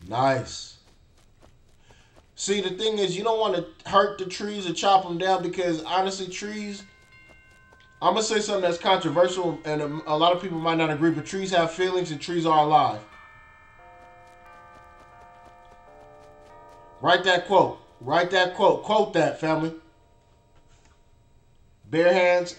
Nice. See, the thing is, you don't want to hurt the trees or chop them down because honestly, trees. I'm gonna say something that's controversial, and a lot of people might not agree, but trees have feelings and trees are alive. Write that quote. Write that quote. Quote that, family. Bare hands.